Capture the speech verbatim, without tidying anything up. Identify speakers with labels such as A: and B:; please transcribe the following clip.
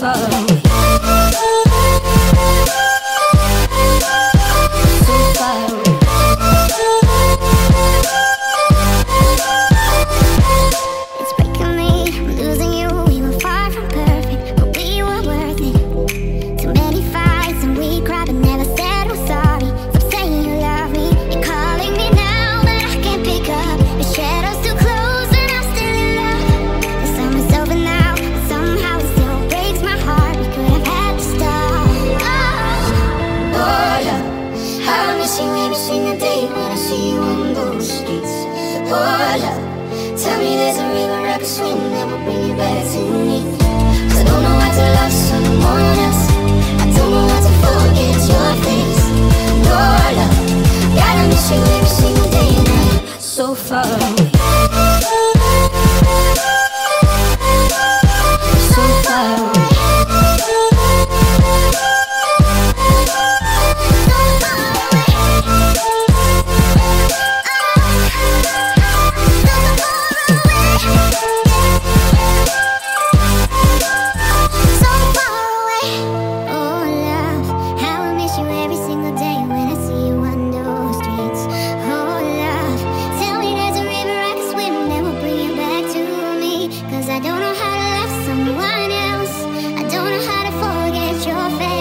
A: far away. So far away.
B: It's breaking me, I'm losing you. We were far from perfect, but we were worth it. Too many fights and we cried but never said we're sorry. Stop saying you love me, you're calling me now, but I can't pick up. The shadows too close and I'm still in love. The summer's over now, but somehow it still breaks my heart. We could have had to stop. Oh, oh love, how I miss you every single day when I see you on those streets. Oh love, tell me there's a river I could swim that will bring you back to me. 'Cause I don't know how to love someone else. I don't know how to forget your face. No love, gotta miss you every single day and night.
A: So far away. So far away.
B: I don't know how to love someone else. I don't know how to forget your face.